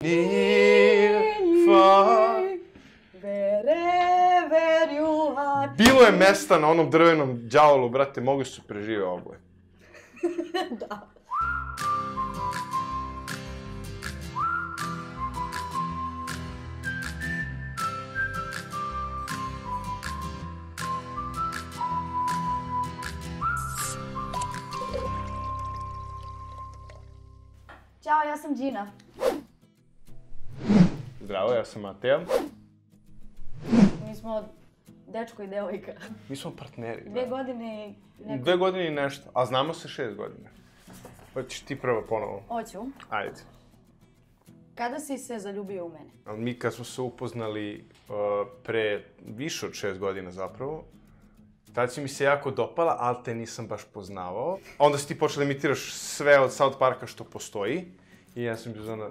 Near, far. Wherever you are. Bilo je mesta na onom drvenom đavolu, brate, mogli su prežive oboje. Da. Ćao, ja sam Gina. Zdravo, ja sam Mateja. Mi smo dečko i devojka. Mi smo partneri. 2 godine i neko... 2 godine i nešto, a znamo se 6 godina. Hoćeš ti prvo ponovo? Hoću. Ajde. Kada si se zaljubio u mene? Ali mi kad smo se upoznali pre više od 6 godina zapravo, tada si mi se jako dopala, ali te nisam baš poznavao. Onda si ti počela da imitiraš sve od South Parka što postoji. I ja sam bio zona...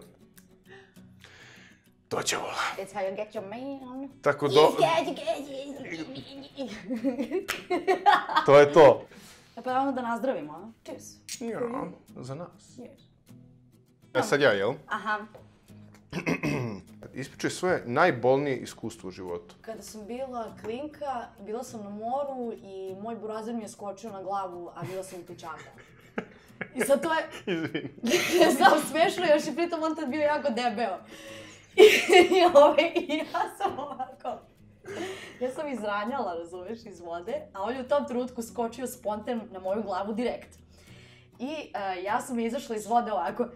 Dođe vola. It's how you get your man. Tako To je to. Pa onda da nazdravimo, a? Cheers. Ja, za nas. Yes. Sad ja, jel? Aha. Ispričaj svoje najbolnije iskustvo u životu. Kada sam bila klinka, bila sam na moru i moj burazir mi je skočio na glavu, a bila sam u pečaka. I sad to je... Izvini. Znam, smešno još i pritom on tad bio jako debeo. I ja sam ovako... Ja sam izranjala, razumeš, iz vode, a on je u tom trenutku skočio spontan na moju glavu direkt. I ja sam izašla iz vode ovako,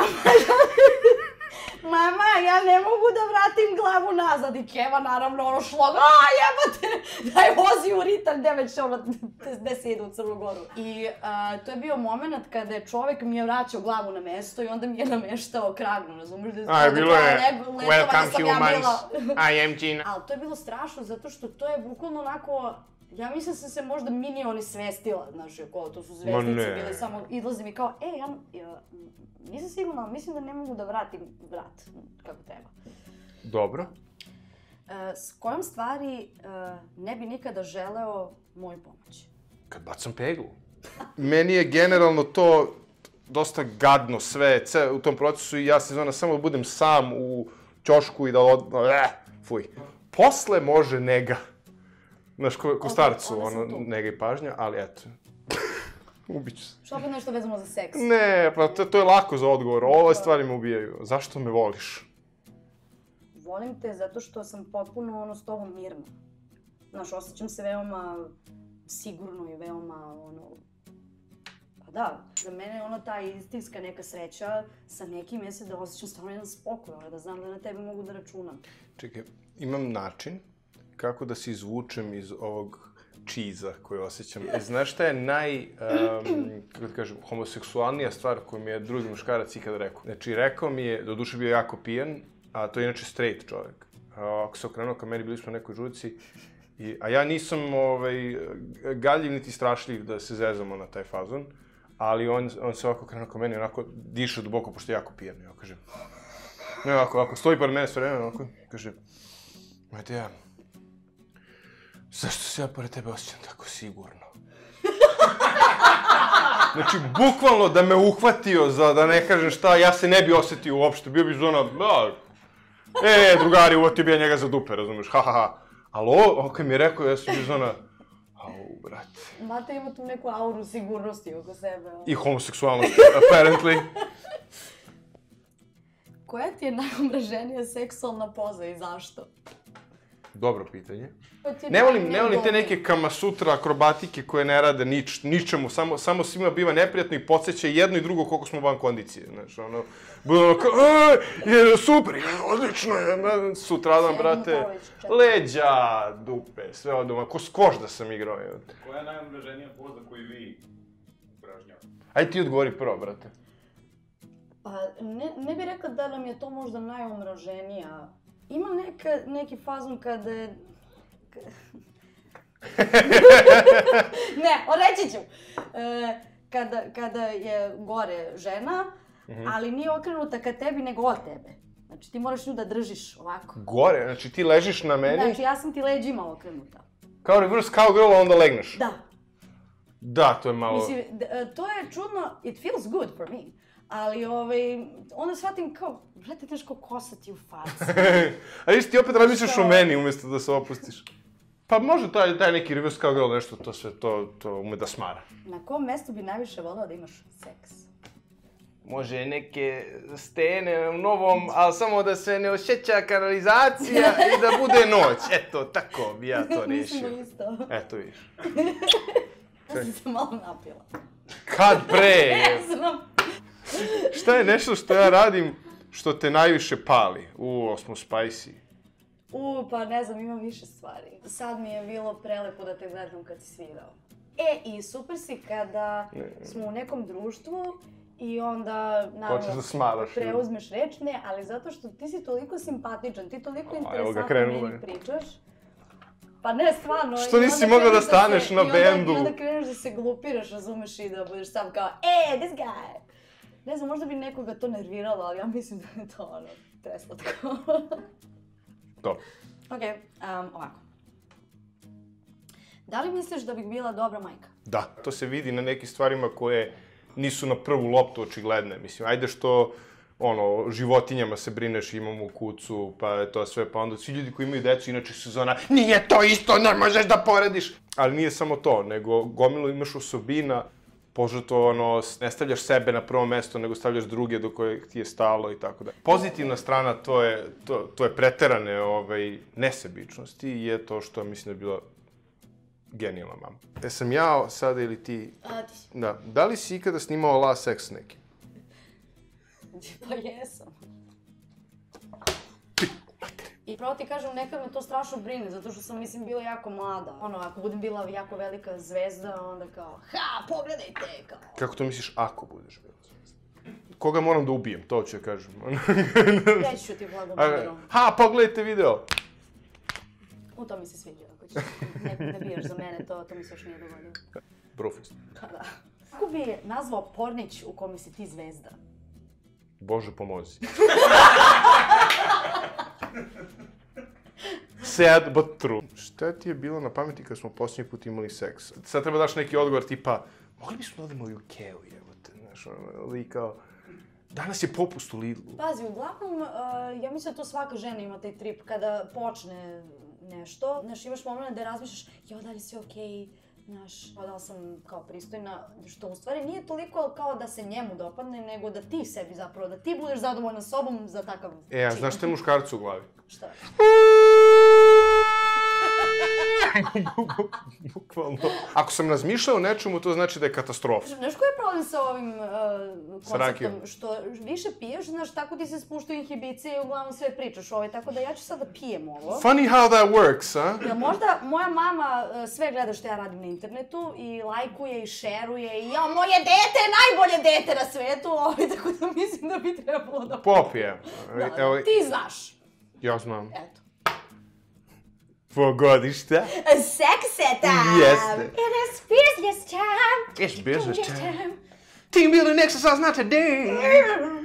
Mama, ja ne mogu da vratim glavu nazad. I Keva naravno ono šlog, jebate, daj vozi u ritam, gde već ono, gde se ide u Crnu Goru. I to je bio moment kada je čovek mi je vraćao glavu na mesto i onda mi je nameštao kragnu, razumiješ? Bilo je, welcome humans, I am Gina. Ali to je bilo strašno zato što to je bukvalno onako, ja mislim sam se možda minioni svestila, znaš, to su zvezdice bile samo, izlazi mi kao, nisam sigurna, ali mislim da ne mogu da vratim vrat kako treba. Dobro. S kojom stvari ne bi nikada želeo moju pomoć? Kad bacam peglu. Meni je generalno to dosta gadno sve u tom procesu i ja se zona samo da budem sam u ćošku i da fuj. Posle može nega. Znaš, ko starcu, ono, nega i pažnja, ali eto. Ubiću se. Što opet nešto vezano za seks? Ne, pa to je lako za odgovor. Ove stvari me ubijaju. Zašto me voliš? Volim te zato što sam potpuno ono s tobom mirna. Znaš, osjećam se veoma sigurno i veoma ono... Pa da, za mene je ono ta istinska neka sreća sa nekim jeste da osjećam stvarno jedan spokoj, da znam da na tebe mogu da računam. Čekaj, imam način kako da se izvučem iz ovog čiza koju osjećam. Znaš šta je kako da kažem, homoseksualnija stvar koju mi je drugi muškarac ikada rekao? Znači, rekao mi je, doduše bio jako pijan, a to je inače straight čovek. Ako se okrenuo ka meni, bili smo na nekoj žurci, a ja nisam galjiv niti strašljiv da se zezamo na taj fazon, ali on se ovako okrenuo ka meni, onako diše duboko, pošto je jako pijan. Ja kažem, ne, ovako, stoji pored mene sve vreme, onako, kaže, Mateja, zašto se ja pored tebe osjećam tako sigurno? Znači, bukvalno da me uhvatio za da ne kažem šta, ja se ne bi osjetio uopšte. Bio bi zona, drugari, uvotio bi ja njega za dupe, razumiješ, ha. Ali ovo kad mi je rekao, ja sam bio zona, au, brate. Mate ima tu neku auru sigurnosti oko sebe. I homoseksualnosti, apparently. Koja ti je najomraženija seksualna poza i zašto? Dobro pitanje. Ne volim te neke kamasutra, akrobatike koje ne rade ničemu, samo svima biva neprijatno i podsjeća jedno i drugo koliko smo van kondicije, znaš, ono, bude ono kao, super, odlično je, sutradan, brate, leđa, dupe, sve od doma, ko skoš da sam igrao. Koja je najomraženija poza koju vi upražnjavate? Ajde ti odgovori prvo, brate. Ne bih rekla da nam je to možda najomraženija. Ima neki fazon kada je... Ne, reći ću. Kada je gore žena, ali nije okrenuta ka tebi, nego od tebe. Znači, ti moraš nju da držiš ovako. Gore? Znači, ti ležiš na meni? Znači, ja sam ti leđima okrenuta. Kao reverse cowgirl, a onda legneš? Da. Da, to je malo... Mislim, to je čudno, it feels good for me. Ali, onda shvatim kao, brate, znaš kao kosa ti u faci. A viš, ti opet razmišljaš o meni umjesto da se opustiš. Pa može taj neki reverse cowgirl nešto, to sve, to ume da smara. Na kom mestu bi najviše volao da imaš seks? Može neke stene u novom, ali samo da se ne osjeća kanalizacija i da bude noć. Eto, tako bi ja to rešio. Mislimo isto. Eto viš. Ja sam se malo napila. Kad pre? Ne znam. Šta je nešto što ja radim što te najviše pali? Smo spicy. Pa ne znam, imam više stvari. Sad mi je bilo prelepo da te gledam kad si svirao. I super si kada smo u nekom društvu i onda, naravno, preuzmeš reč, ne, ali zato što ti si toliko simpatičan, ti toliko interesantno meni pričaš. Pa ne, stvarno. Što nisi mogao da staneš na bendu? I onda kreneš da se glupiraš, razumeš, i da budeš sam kao, this guy! Ne znam, možda bi nekoga to nerviralo, ali ja mislim da je to, preslatko. Dobro. Okej, ovako. Da li misliš da bih bila dobra majka? Da, to se vidi na nekim stvarima koje nisu na prvu loptu očigledne. Mislim, ajde što, životinjama se brineš, imamo kucu, pa je to sve, pa onda svi ljudi koji imaju decu, inače su zona, nije to isto, ne možeš da porediš. Ali nije samo to, nego gomilo imaš osobina, požrtvovano, ne stavljaš sebe na prvo mesto, nego stavljaš druge do kojeg ti je stalo i tako da. Pozitivna strana, to je preterane nesebičnosti i je to što mislim da je bila genijalna mama. Jesam ja sada ili ti? Ti si. Da. Da li si ikada snimao la seks s nekim? Pa jesam. I pravo ti kažem, nekad me to strašno brine, zato što sam, mislim, bila jako mlada. Ako budem bila jako velika zvezda, onda kao, pogledajte, kao. Kako to misliš ako budeš bila zvezda? Koga moram da ubijem, to ću kažem. Reći ću ti blagom video. Pogledajte video! To mi se sviđa, ako ćeš ne bijaš za mene, to mi se još nije dogodilo. Brofist. Pa da. Kako bi nazvao pornić u kome si ti zvezda? Bože, pomozi. Sad, but true. Šta ti je bilo na pameti kad smo posljednji put imali seks? Sad treba daš neki odgovor tipa, mogli bismo da odemo i u Ikeu, jebote, znaš, ali kao, danas je popust u Lidlu. Pazi, uglavnom, ja mislim da to svaka žena ima taj trip kada počne nešto. Znaš, imaš moment da razmišljaš, da li si okej, znaš, da li sam kao pristojna, što u stvari nije toliko kao da se njemu dopadne, nego da ti sebi zapravo, da ti budeš zadovoljna sobom za takav čin. A znaš šta je muškarcu u glavi? Šta? Bukvalno. Ako sam razmišljao o nečemu, to znači da je katastrofa. Znaš koji je problem sa ovim konceptom? Što više piješ, znaš, tako ti se spuštaju inhibicije i uglavnom sve pričaš tako da ja ću sad da pijem ovo. Funny how that works, a? Jel možda moja mama sve gleda što ja radim na internetu i lajkuje i šeruje i moje dete je najbolje dete na svetu, tako da mislim da bi trebalo da... Pop je. Ti znaš. Ja znam. Eto. Pogodišta? Sekse time! Jeste. It is business time! It's business time. Team building exercise not today!